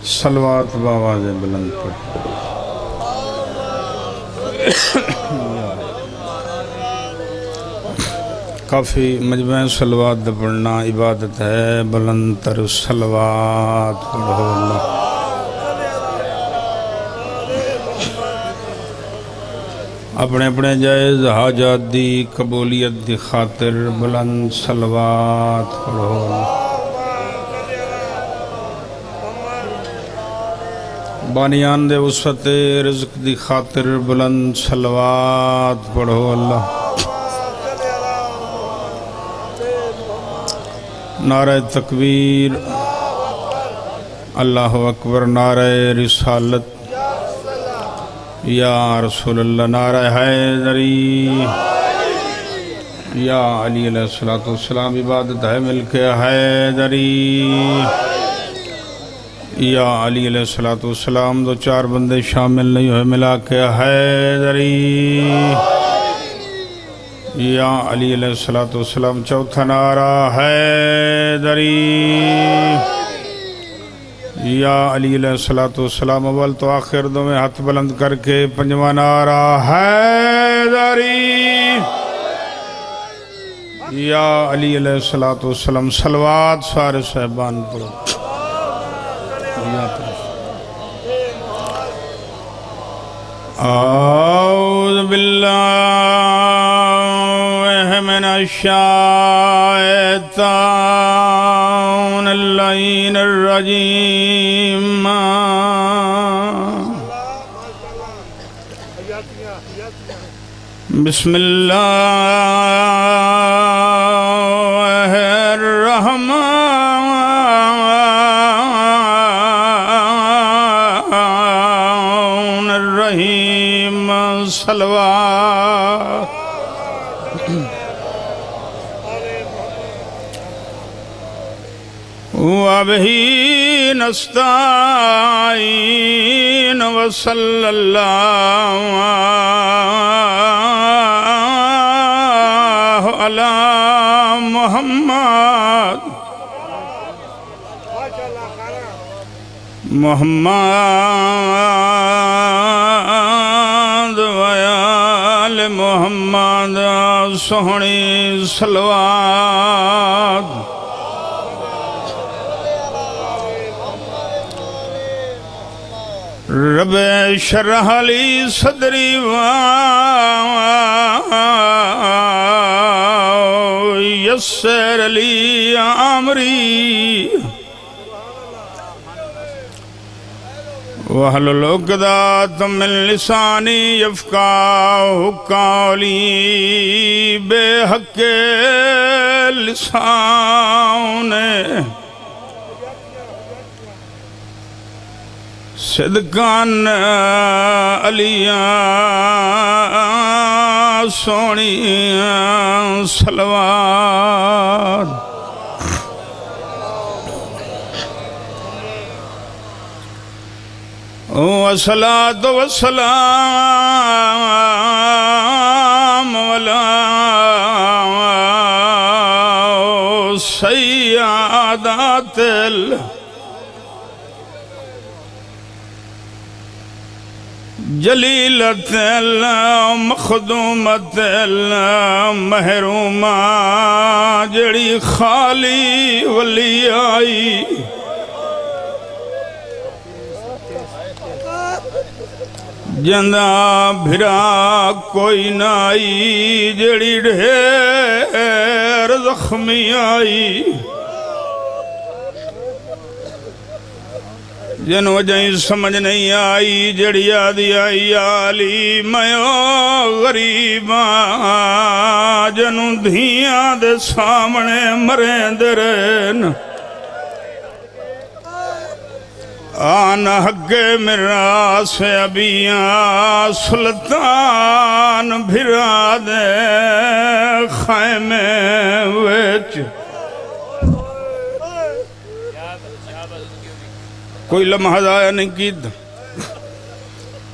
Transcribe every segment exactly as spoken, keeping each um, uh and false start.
صلوات بآواز بلند پڑھ کافی مجمع صلوات پڑھنا عبادت ہے، بلند تر صلوات پڑھو اللہ۔ اپنے اپنے جائز حاجات دی قبولیت دی خاطر بلند صلوات پڑھو اللہ۔ بانیان دے وسعت رزق دی خاطر بلند صلوات پڑھو اللہ۔ نعرہ تکبیر، اللہ اکبر، نعرہ رسالت، یا رسول اللہ، نعرہ حیدری، یا علی علیہ السلام، عبادت ہے مل کے حیدری، یا علی علیہ السلام، دو چار بندے شامل نہیں ہوئے، ملا کے حیدری، یا علی علیہ السلام، چوتھا نعرہ حیدری، یا علی علیہ السلام، اول تو آخر دو میں ہاتھ بلند کر کے پنجواں نعرہ حیدری، یا علی علیہ السلام، صلوات سارے صاحبان پڑھو۔ اعوذ باللہ من الشیطان اللعین الرجیم، بسم اللہ الرحمن الرحیم، صلوات۔ وَبِهِ نَسْتَعِينُ وَصَلَّى اللَّهُ عَلَى محمد محمد وآل محمد، سہنی صلوات۔ رب اشرح لی صدری ویسر لی امری واحلل عقدۃ من لسانی یفقہوا قولی، بے حق لسان صدقان علیاں سونی صلوات۔ والصلاة والسلام علی سیادات جلیلت مخدومت محرومہ، جڑی خالی ولی آئی، جندہ بھرا کوئی نائی، جڑی ڈھیر زخمی آئی، جن وجہیں سمجھ نہیں آئی، جڑی آدھی آئی آلی میو غریباں، جنوں دھیاں دے سامنے مریں درین، آن حق میراث ابیاں، سلطان بھرا دے خیمے وچ، کوئی لمحہ ضائع نہیں کیت،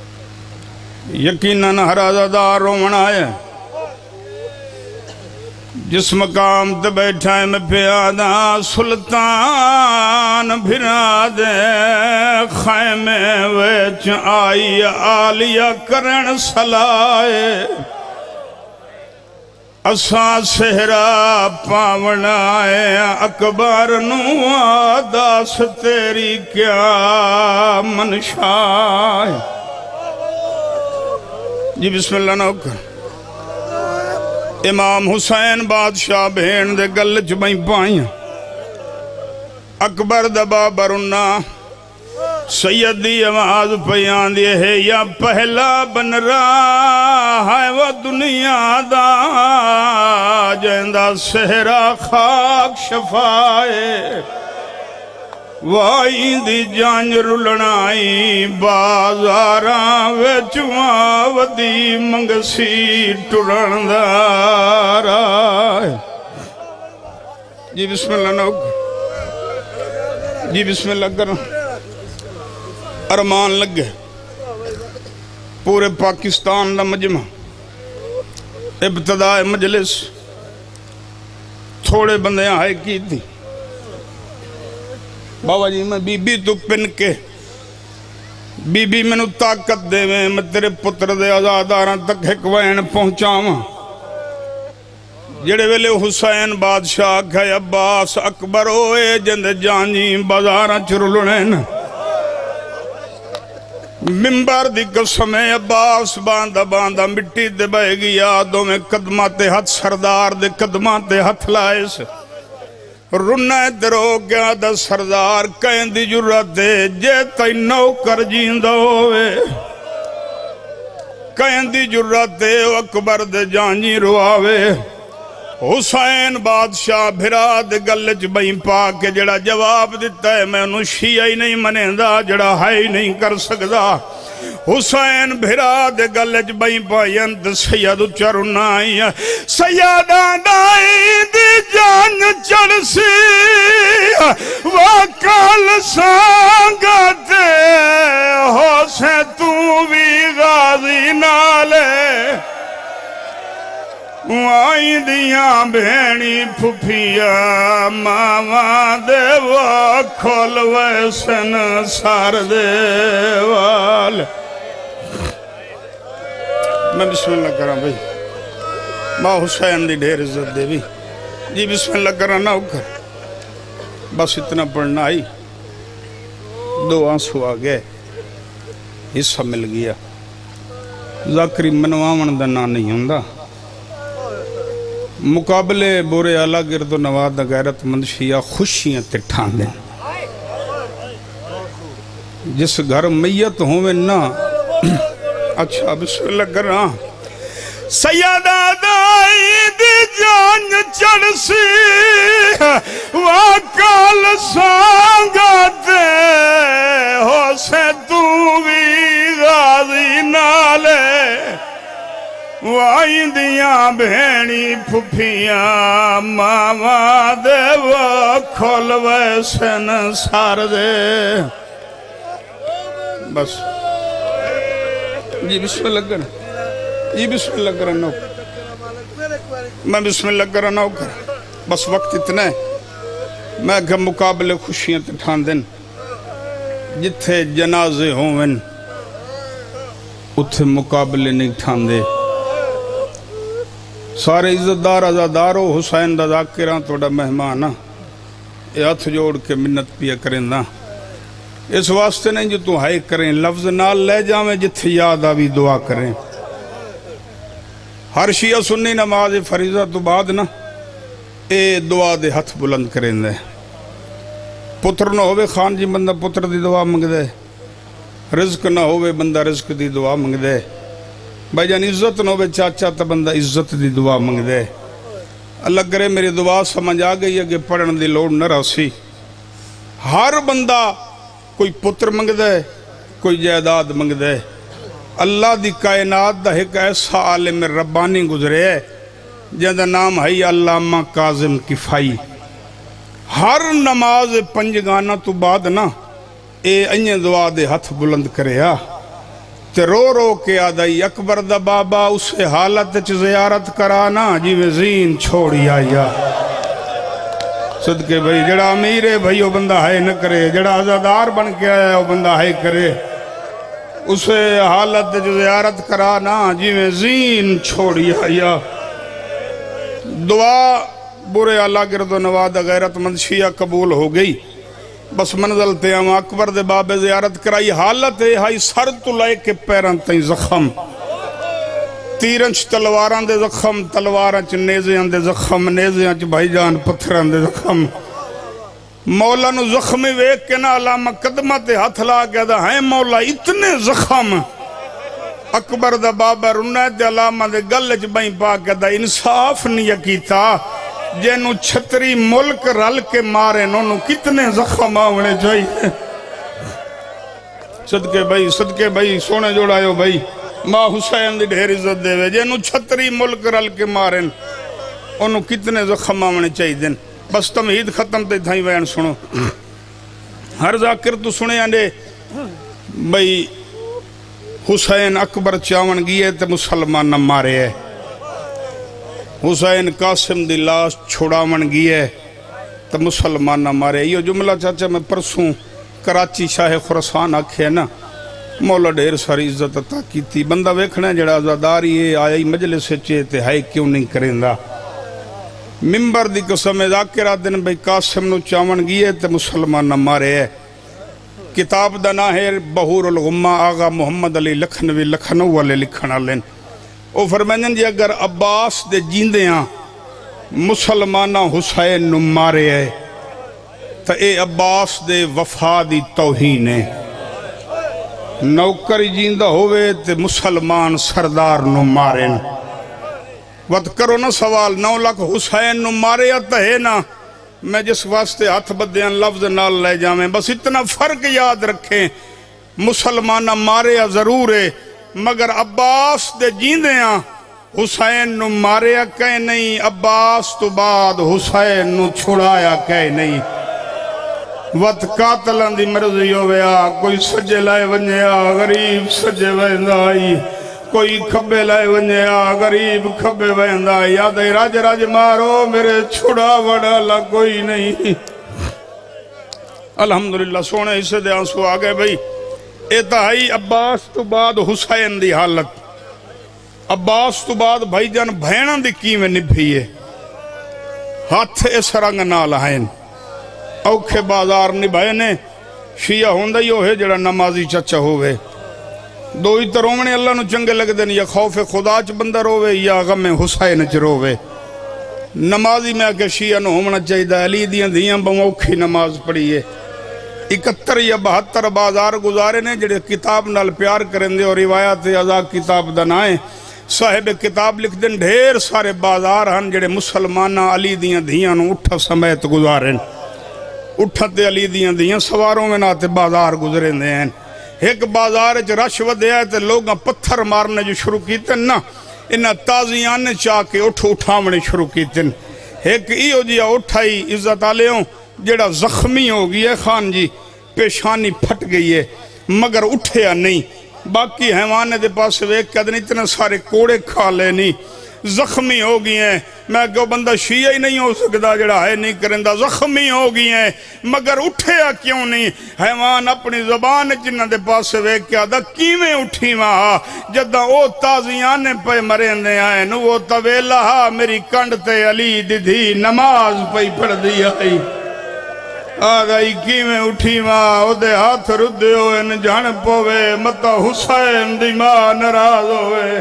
یقیناً ہر عزادار رومن آئے، جس مقام تے بیٹھا ہے میں پیادا سلطان بھرا دے خیمے ویچ آئی آلیا کرن سلائے اساں سہرا پاونائے اکبر نو آداس تیری کیا منشائے جی بسم اللہ نوکر امام حسین بادشاہ بھین دے گل چبائیں پائیں اکبر دبا برنا سیدی آواز پیان دیے ہے یا پہلا بن رہا ہے وہ دنیا دا جیندہ سہرا خاک شفائے وائی دی جانج رلنائی بازاراں وچواں ودی منگسی ٹرن دارا جی بسم اللہ نوک جی بسم اللہ کرو ارمان لگے پورے پاکستان دا مجمع ابتداء مجلس تھوڑے بندے آئے کی تھی بابا جی میں بی بی تو پن کے بی بی میں نو طاقت دے میں میں تیرے پتر دے آزاداراں تک ایک وین پہنچاواں جڑے ویلے حسین بادشاہ کھے عباس اکبر ہوئے جند جانی بازاراں چرلنین ممبر دی قسم عباس باندھا باندھا مٹی دے بے گیا دو میں قدمات ہاتھ سردار دے قدمات ہاتھ لائے سے رنہ درو گیا دا سردار کہیں دی جرات دے جے تائی نوکر جیندہ ہوئے کہیں دی جرات دے اکبر دے جانجی رواوے حسین بادشاہ بھراد گلچ بہیں پاک جڑا جواب دیتا ہے میں انہوں شیعہ ہی نہیں منیندہ جڑا ہائی نہیں کر سکتا حسین بھراد گلچ بہیں پائیند سید چرنائی سیدہ دائی دی جان چڑسی وکال سانگتے ہو سے تو بھی غازی نالے وائی دیاں بھینی پھپیا ماما دے وہ کھول ویسن سار دے وال میں بسم اللہ کرا بھئی ماں حسین دی ڈھیر عزت دے بھی جی بسم اللہ کرا نہ اکر بس اتنا پڑھنا آئی دو آنسو آگئے حصہ مل گیا ذاکری منوامن دنا نہیں ہوندہ مقابلے بورے آلہ گرد و نواد غیرت مند شیعہ خوشیاں تٹھان دیں جس گھر میت ہوئے نا اچھا بسم اللہ کر رہا سیدہ دائی دی جان چڑسی وکال سانگتے ہو سے تو بھی غازی نالے وائی دیاں بھینی پھپیاں ماما دے وہ کھول ویسن سار دے بس جی بسم اللہ کرنا جی بسم اللہ کرنا میں بسم اللہ کرنا بس وقت اتنا ہے میں کہ مقابلے خوشیاں تٹھان دن جتھے جنازے ہوئن اتھے مقابلے نہیں ٹھان دے سارے عزتدار ازادارو حسین دا ذاکران توڑا مہمانا یہ ہاتھ جوڑ کے منت پیا کریں نا اس واسطے نہیں جو تو ہائی کریں لفظ نال لے جاویں جتھے یاد آوی دعا کریں ہر شیعہ سنی نماز فریضہ تو بعد نا اے دعا دے ہاتھ بلند کریں دے پتر نہ ہوئے خان جی بندہ پتر دی دعا منگ دے رزق نہ ہوئے بندہ رزق دی دعا منگ دے بھائی جان عزت نہ ہوئے چاچا تا بندہ عزت دی دعا منگ دے اللہ کرے میری دعا سمجھ آ گئی ہے کہ پڑھن دی لوڑ نہ رسی ہر بندہ کوئی پتر منگ دے کوئی جائیداد منگ دے اللہ دی کائنات دا ایک ایسا عالم ربانی گزرے ہے جن دا نام ہے علامہ کاظم کفائی ہر نماز پنج گانا تو بعد نا اے انہیں دعا دے ہاتھ بلند کرے آ تے رو رو کے آدائی اکبر دا بابا اسے حالت چ زیارت کرانا جی میں زین چھوڑی آیا صدقے بھئی جڑا امیر ہے بھئی وہ بندہ ہے نہ کرے جڑا عزادار بن کے آیا وہ بندہ ہے کرے اسے حالت چ زیارت کرانا جی میں زین چھوڑی آیا دعا برے اللہ گرد و نواد غیرت مند شیعہ قبول ہو گئی بس منزل تے ہم اکبر دے باب زیارت کرائی حالت ہے ہائی سر تو لائے کے پیران تائیں زخم تیرنچ تلواران دے زخم تلواران چ نیزیان دے زخم نیزیان چ بھائی جان پتھران دے زخم مولا نو زخمی ویک کے نا علامہ قدمہ تے ہاتھ لا گیا دا ہیں مولا اتنے زخم اکبر دا بابا رنائے دے علامہ دے گلچ بائیں پا گیا دا انصاف نہیں یکیتا جنو چھتری ملک رل کے مارے نونو کتنے زخم آونے چاہیے صدقے بھائی صدقے بھائی سونے جوڑایو بھائی ماں حسین دی ڈھیر عزت دے وے جنو چھتری ملک رل کے مارے انو کتنے زخم آونے چاہیے دن بس تمہید ختم تے تھائیں وین سنو ہر ذاکر تو سنے آنے بھائی حسین اکبر چاون گئے تے مسلمان نہ مارے ہے حسین قاسم دی لاش چھوڑاون گئے تے مسلمان نہ مارے یہ جملہ چاچا میں پرسوں کراچی شاہ خراسان آکھے نا مولا ڈھیر ساری عزت عطا کی تھی بندہ ویکھنا جڑا عزاداری ہے آئی مجلس چے تے ہائے کیوں نہیں کریں دا ممبر دی قسم ذاکرہ دن بھئی قاسم نو چاون گئے تے مسلمان نہ مارے ہے کتاب دا نا ہے بہور الغمہ آغا محمد علی لکھنوی لکھنو والے لکھنا لین او فرمائیں جی اگر عباس دے جیندیاں مسلمانہ حسین نو مارے ہے تا اے عباس دے وفادی توہین ہے نوکری جیندہ ہوئے تے مسلمان سردار نو مارے وقت کرو نا سوال نو لاکھ حسین نو مارے آتا ہے نا میں جس واسطے ہاتھ بدیاں لفظ نال لے جامیں بس اتنا فرق یاد رکھیں مسلمانہ مارے ضرور ہے مگر عباس دے جیندیاں حسین نو مارے کہیں نہیں عباس تو بعد حسین نو چھڑایا کہیں نہیں وقت قاتلان دی مرضی ہویا کوئی سجے لائے ونیا غریب سجے ویندائی کوئی کھبے لائے ونیا غریب کھبے ویندائی یادائی راج راج مارو میرے چھڑا وڑا لا کوئی نہیں الحمدللہ سونے اسے دے آنسو آگئے بھئی اتہائی عباس تو بعد حسین دی حالت عباس تو بعد بھائی جان بھینن دی کیمیں نبھئیے ہاتھ اس رنگ نال آئین اوکھے بازار نبھائنے شیعہ ہوندہ یو ہے جڑا نمازی چچا ہوئے دو ہی ترومنے اللہ نو چنگے لگ دیں یا خوف خدا چ بندہ روے یا غم حسین چ روے نمازی میں آکے شیعہ نو ہومنا چاہیدہ علی دیاں دیاں بموکھی نماز پڑھئیے اکتر یا بہتر بازار گزارے نے جڑے کتاب نال پیار کریں دے اور روایات ازا کتاب دنائیں صاحب کتاب لکھ دیں ڈھیر سارے بازار ہن جڑے مسلمانہ علی دیاں دیاں نو اٹھا سمیت گزاریں اٹھتے علی دیاں دیاں سواروں میں ناتے بازار گزریں دے ہیں ایک بازار چ رش ودے آئے تے لوگاں پتھر مارنے جو شروع کیتے نا انہاں تازیاں چاہ کے اٹھ اٹھاونے شروع کیتے ایک ایو جیا اٹھائی عزت آلیوں جڑا زخمی ہو گئی ہے خان جی پیشانی پھٹ گئی ہے مگر اٹھیا نہیں باقی حیوانے دے پاس ویک کہتے ہیں اتنے سارے کوڑے کھا لے نہیں زخمی ہو گئی ہیں میں کہو بندہ شیعہ ہی نہیں ہو سکتا جڑا ہے نہیں کرندہ زخمی ہو گئی ہیں مگر اٹھیا کیوں نہیں حیوان اپنی زبان جنہ دے پاس ویک کیا دا کیویں اٹھی ماں جدہ او تازیانے پہ مرین دے آئیں وہ طویلہ میری کنڈ تے علی دیدھی نماز پہ پڑھ دی آئی آدھائی کیویں اٹھی ماں او دے ہاتھ ردے ہوئے نجھن پوے متا حسین دی ماں نراز ہوئے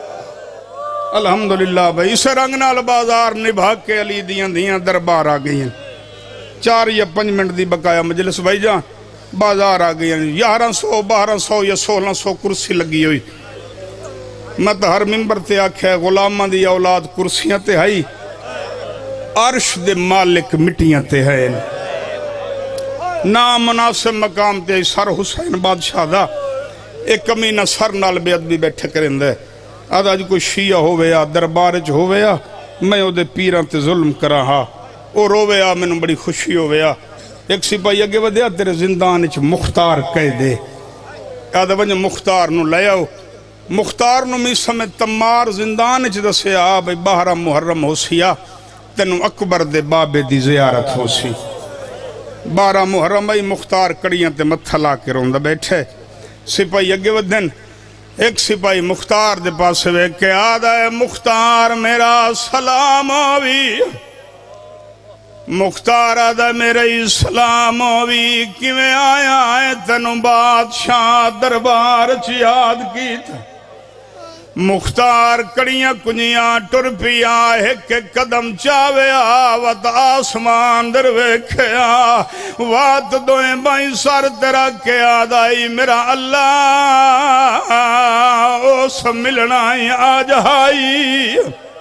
الحمدللہ بھائی اسے رنگنال بازار نبھا کے علی دیاں دیاں دربار آ گئی ہیں چار یا پنج منٹ دی بقایا مجلس بھائی جان بازار آ گئی ہیں یارہ سو بارہ سو یا سولہ سو کرسی لگی ہوئی میں تو ہر ممبر تے آکھے غلامہ دی اولاد کرسیاں تے ہائی عرش دے مالک مٹیاں تے ہیں نام مناسب مقام تے سر حسین بادشاہ دا ایک کمینہ سر نال بے ادبی بیٹھے کریں دے آدھا جی کوئی شیعہ ہویا دربارج ہویا میں او دے پیران تے ظلم کرا ہا او رویا میں نے بڑی خوشی ہویا ایک سپاہی اگے ودیا تیرے زندان اچھ مختار کہہ دے آدھا ونج مختار نو لے آؤ مختار نو می سمیں تمار زندان چ دسیا بھئی بارہ محرم ہو سیا تینو اکبر دے بابے دی زیارت ہو سی بارہ محرم بھئی مختار کڑیاں تے متھا لا کے روندہ بیٹھے سپاہی اگے ودن ایک سپاہی مختار دے پاس ویک کے آدھا ہے مختار میرا سلام آوی مختار آدھا میرے سلام آوی کیویں آیا ہے تینو بادشاہ دربار چ یاد کی تھا مختار کڑیاں کنیاں ٹر پیا ایک قدم چاوے آوات آسمان در ویکھیا وات دوئیں بائیں سر تیرا کے آدائی میرا اللہ اس ملنائی آج آئی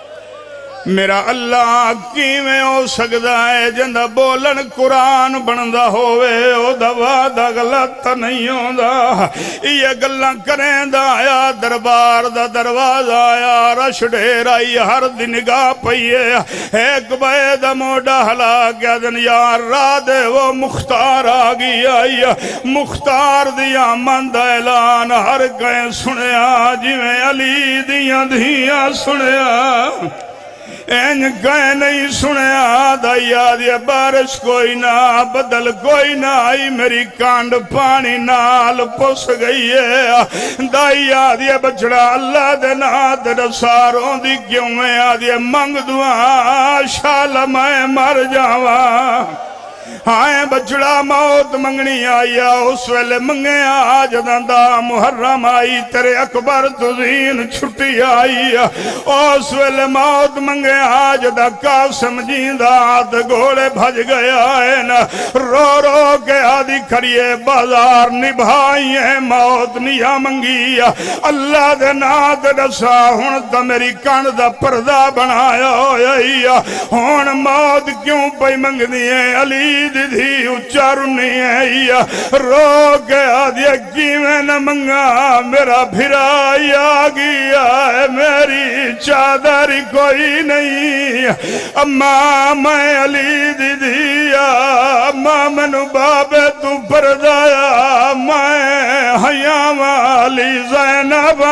میرا اللہ کیویں ہو سکتا ہے جندہ بولن قرآن بندہ ہوئے او دوا دا غلط نہیں ہوندہ یہ گلہ کریں دا آیا دربار دا دروازہ آیا رش ڈھیر آئی ہر دن نگاہ پئیے ایک بے دا موڑا ہلا گیا دن یار را دے وہ مختار آگی آئی مختار دیا مند اعلان ہر کہیں سنیا جویں علی دیا دیا سنیا این کہیں نہیں سنیا دائیا دیا بارش کوئی نہ بدل کوئی نہ آئی میری کانڈ پانی نال پس گئی ہے دائیا دیا بچڑا اللہ دے نات رساروں دی کیوں میں آدیا منگ دعا شالا میں مر جاواں ہائیں بچڑا موت منگنی آیا اس ویلے منگے آج دا محرم آئی تیرے اکبر تزین چھٹی آئی اس ویلے موت منگے آج دا قاسم جیندہ آت گھوڑے بھج گیا ہے نا رو رو کے آدھی کھڑیے بازار نبھائی ہیں موت نیا منگی اللہ دے نات رسا ہون تا میری کانڈ دا پردہ بنایا ہوئی ہون موت کیوں پئی منگ دیئے علی دی دی اچار نہیں ہے رو کے آدھیا کیویں نہ منگا میرا بھرائی آگیا ہے میری چادری کوئی نہیں اماں میں علی دی دیا اماں منو بابے تو پردایا میں حیام علی زینبا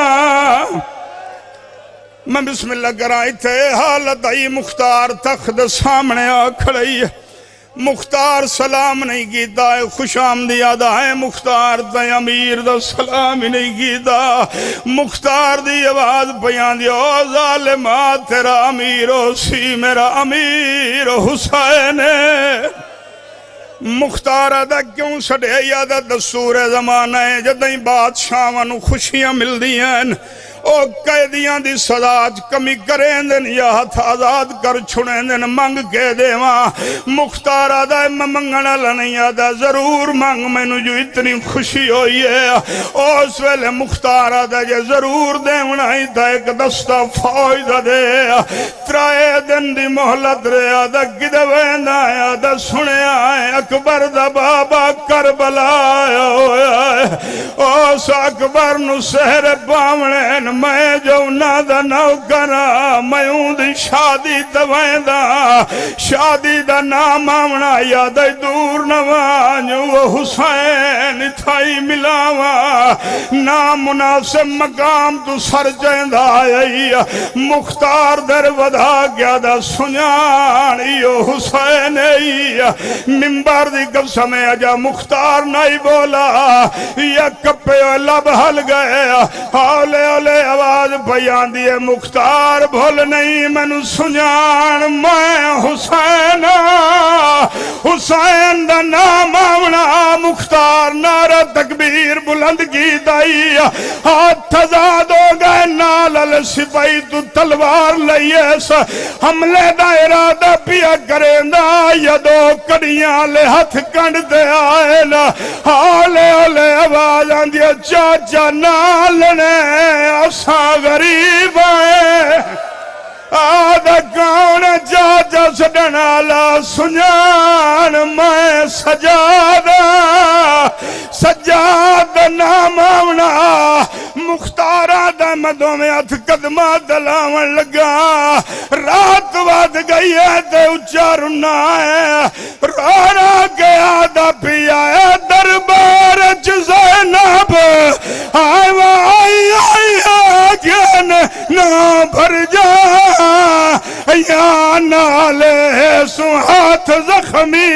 میں بسم اللہ کرائی تھے حالت آئی مختار تخت سامنے آ کھڑی ہے مختار سلام نہیں کیتا ہے خوش آمدی آدھا ہے مختار تا امیر دا سلام ہی نہیں کیتا مختار دی آواز بیان دی او ظالمات تیرا امیر ہو سی میرا امیر حسین مختار آدھا کیوں سڑے یادہ دستور زمانہ ہے جدہیں بادشاہاں خوشیاں مل دی ہیں او قیدیاں دی سزاج کمی کریں دن یا ہاتھ آزاد کر چھڑیں دن منگ کے دے ماں مختار آدھا ہے میں منگنا لنی آدھا ضرور منگ میں نو جو اتنی خوشی ہوئی ہے او اس ویلے مختار آدھا جے ضرور دے منائی تھا ایک دستہ فائدہ دے ترائے دن دی محلت رے آدھا گدہ ویندہ آدھا سنے آئے اکبر دا بابا کربلا آیا ہویا ہے او سا اکبر نو سہر باوڑین میں جو نادا نو کرا میں ہوں دی شادی دوائیں دا شادی دا نام آمنا یادائی دور نوانیو وہ حسین تھائی ملاوا نام مناسب مقام تو سر جائندہ آئی مختار در ودا گیا دا سنیانیو حسین ای ممبر دی قسم اجا مختار نہیں بولا یا کپے لب حل گئے ہولے ہولے آواز بیان دیئے مختار بھول نہیں منو سنیان میں حسین حسین دا نام آونا مختار نعرہ تکبیر بلند کی دائی ہاتھ تزاد ہو گئے نالل سپائی تو تلوار لئیے سا حملے دا ارادہ پیا کریں دا یا دو کڑیاں لے ہاتھ کنڈ دے آئے نا ہولے ہولے آواز آن دیا چاچا نالنے اسا غریب آئے آدھا کون چاچا سڈنالا سنیان میں سجادہ سجاد نام آونا مختارہ دا مدوں میں ہاتھ قدمہ دلاون لگا رات واد گئی ہے تے اچارنا ہے رونا کے آدھا پیا ہے دربار چ زینب نہ بھر جا یا نالے سو ہاتھ زخمی